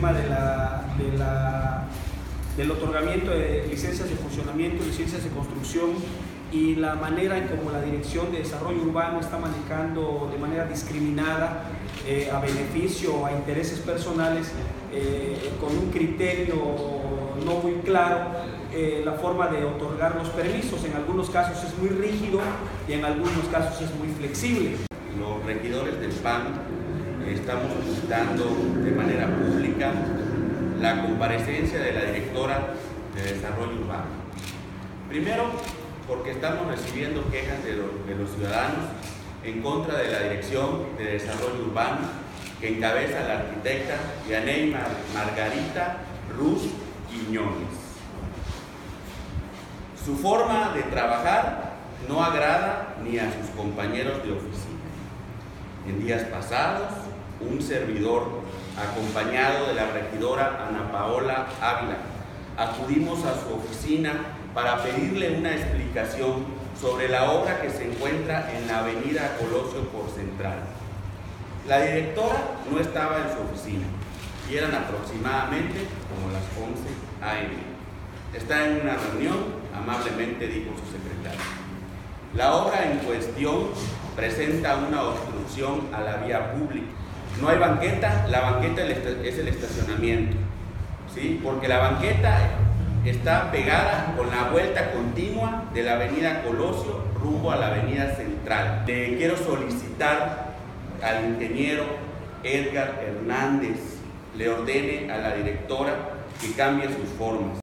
tema del otorgamiento de licencias de funcionamiento, licencias de construcción y la manera en cómo la Dirección de Desarrollo Urbano está manejando de manera discriminada a beneficio, a intereses personales, con un criterio no muy claro, la forma de otorgar los permisos. En algunos casos es muy rígido y en algunos casos es muy flexible. Los regidores del PAN estamos solicitando de manera pública la comparecencia de la directora de Desarrollo Urbano. Primero, porque estamos recibiendo quejas de los ciudadanos en contra de la Dirección de Desarrollo Urbano que encabeza la arquitecta Yaney Margarita Ruz Quiñones. Su forma de trabajar no agrada ni a sus compañeros de oficina. En días pasados, un servidor, acompañado de la regidora Ana Paola Ávila, acudimos a su oficina para pedirle una explicación sobre la obra que se encuentra en la avenida Colosio por Central. La directora no estaba en su oficina y eran aproximadamente como las 11 a.m. Está en una reunión, amablemente dijo su secretaria. La obra en cuestión presenta una obstrucción a la vía pública. No hay banqueta, la banqueta es el estacionamiento, ¿sí? Porque la banqueta está pegada con la vuelta continua de la avenida Colosio rumbo a la avenida Central. Le quiero solicitar al ingeniero Edgar Hernández le ordene a la directora que cambie sus formas.